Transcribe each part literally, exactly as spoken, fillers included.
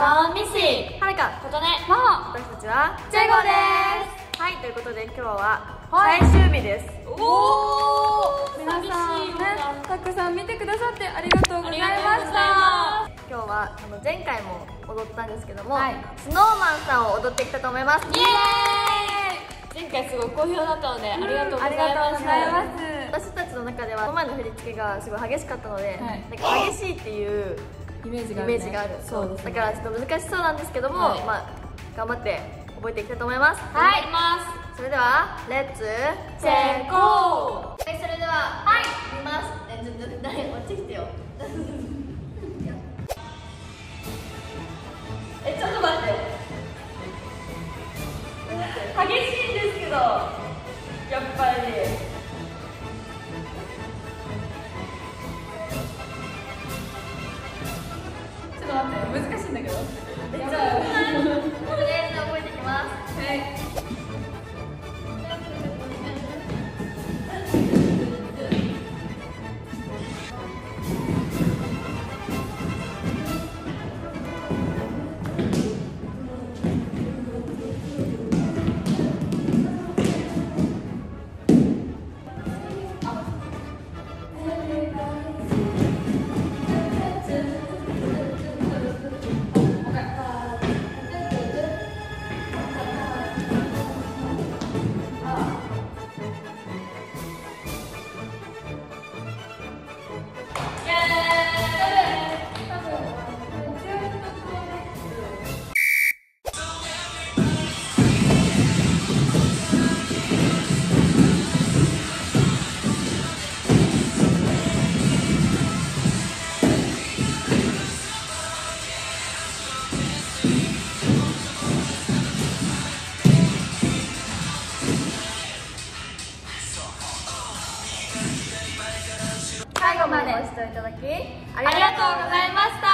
バーミシはるか、 ことね、 も私たちはチェゴです。 はい、ということで今日ははい最終日です。 おお、皆さん寂しいね、たくさん見てくださってありがとうございました。 今日はあの前回も踊ったんですけども、 はい、 スノーマンさんを踊っていきたいと思います。 イエーイ。前回すごい好評だったので、ありがとうございます。私たちの中ではこの前の振り付けがすごい激しかったので、はい、なんか激しいっていうイメージがある、ね、 る、ね、 イメージがある。 そうです、ね、 だからちょっと難しそうなんですけども、はい、まあ頑張って覚えていきたいと思います。 はい、 それではレッツチェコー。はい、それでははい見ます。えちょっと誰こっち来てよ。えちょっと待って。激しいんですけどやっぱり。 ちょっと待って難しいんだけど。 めっちゃとりあえず覚えていきます。はい。最後までご視聴いただきありがとうございました。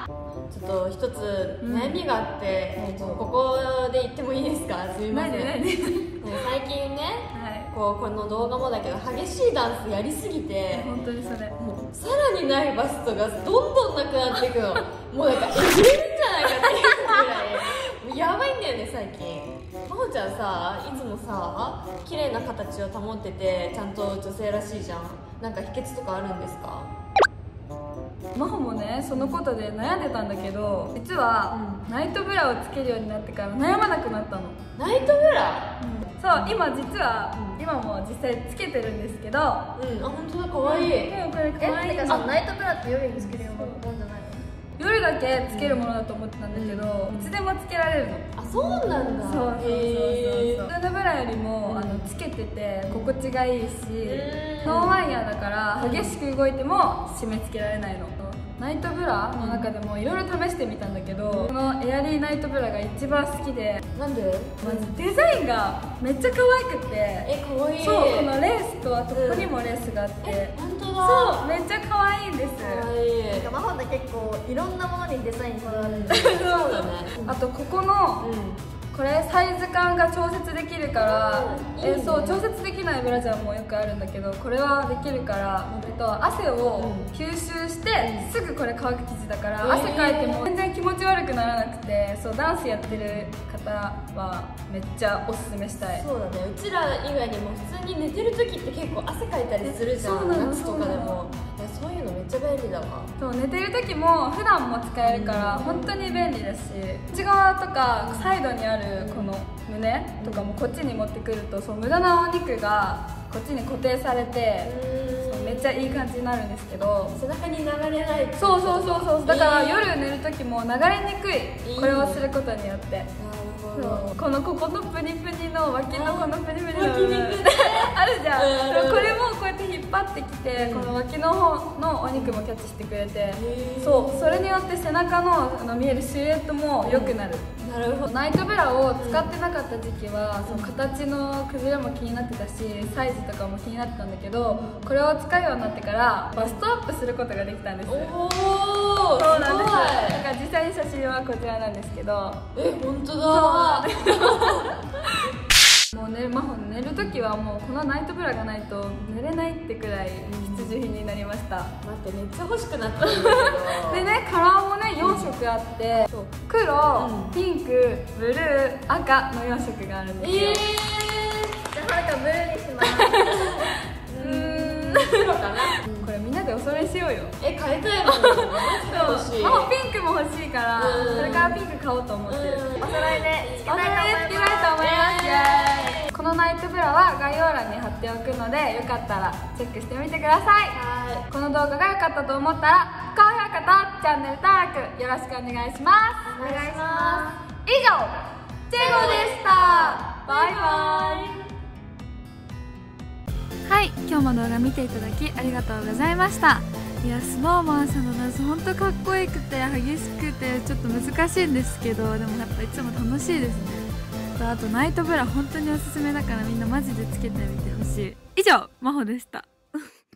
ちょっと一つ悩みがあって、うん、ここで言ってもいいですか？すみません。最近ね、はい、こうこの動画もだけど激しいダンスやりすぎて、 本当にそれもうさらにないバストがどんどんなくなっていくの。もうなんかえぐれるんじゃないかっていうぐらいやばいんだよね最近。まほちゃんさ、いつもさ綺麗な形を保っててちゃんと女性らしいじゃん。なんか秘訣とかあるんですか？ 真帆もね、そのことで悩んでたんだけど、実は、うん、ナイトブラをつけるようになってから悩まなくなったの。 ナイトブラ？ うん、そう、今実は、うん、今も実際つけてるんですけど、うん、あ、 本当だ、可愛い。 うん、これ可愛い。 え、てかさ、ナイトブラって夜につけるようなもんじゃないの？ 夜だけつけるものだと思ってたんだけど、うん、いつでもつけられるの。 あ、そうなんだ。 そうそうそうそう。普通のブラよりも、うん、あのつけてて心地がいいし、ノンワイヤーだから激しく動いても締め付けられないの。ナイトブラの中でもいろいろ試してみたんだけど、このエアリーナイトブラが一番好きで。 なんで？ まずデザインがめっちゃ可愛くて、 え、可愛い。そう、 このレースとあとここにもレースがあって、 本当だ。 そう、めっちゃ可愛いんです。 可愛い。なんかママって結構いろんなものにデザインこだわるんで。そうだね。あとここの、これサイズ感が調節できるから、いいね、えそう調節できないブラジャーもよくあるんだけど、これはできるから、えっと、汗を吸収して、うん、すぐこれ乾く生地だから、うん、汗かいても全然気持ち悪くならなくて、そうダンスやってる方はめっちゃおすすめしたい。 そうだね、うちら以外にも普通に寝てる時って結構汗かいたりするじゃん。夏とかでもそういうのめっちゃ便利だわ。 そう、寝てる時も普段も使えるから本当に便利だし、内側とかサイドにあるこの胸とかもこっちに持ってくると、そう無駄なお肉がこっちに固定されて、そうめっちゃいい感じになるんですけど、 背中に流れない。 そうそうそうそう、だから夜寝る時も流れにくい、これをすることによって。そう、このここのプニプニの脇のこのプニプニの部分あるじゃん。これもこうやって引っ張ってきて、この脇の方のお肉もキャッチしてくれて、そう、それによって背中のあの見えるシルエットも良くなる。なるほど。ナイトブラを使ってなかった時期は、その形の崩れも気になってたし、サイズとかも気になってたんだけど、これを使うようになってからバストアップすることができたんです。おお、そうなんです。だから実際に写真はこちらなんですけど、 え、本当だ。 もうう寝る魔法の寝る時はもうこのナイトブラがないと寝れないってくらい必需品になりました。 待ってめっちゃ欲しくなったんだけどでねカラーもねよん色あって、そう黒、うん、ピンク、ブルー、赤のよん色があるんですよ。えー、 じゃあはるかブルーにしますうーん黒かな、これみんなでお揃いしようよ。 え、買いたいもん。欲しい。 ママピンクも欲しいからそれからピンク買おうと思ってる。 お揃いでつけたいと思います。 お揃いでつけたいと思います。イエーイ。このナイトブラは概要欄に貼っておくのでよかったらチェックしてみてください。はい、この動画が良かったと思ったら高評価とチャンネル登録よろしくお願いします。 お願いします。 以上チェゴでした。バイバイ。はい、今日も動画見ていただきありがとうございました。いや、スノーマンさんのダンス本当かっこよくて激しくてちょっと難しいんですけど、でもやっぱいつも楽しいですね。あとナイトブラ本当におすすめだからみんなマジでつけてみてほしい。以上、まほでした。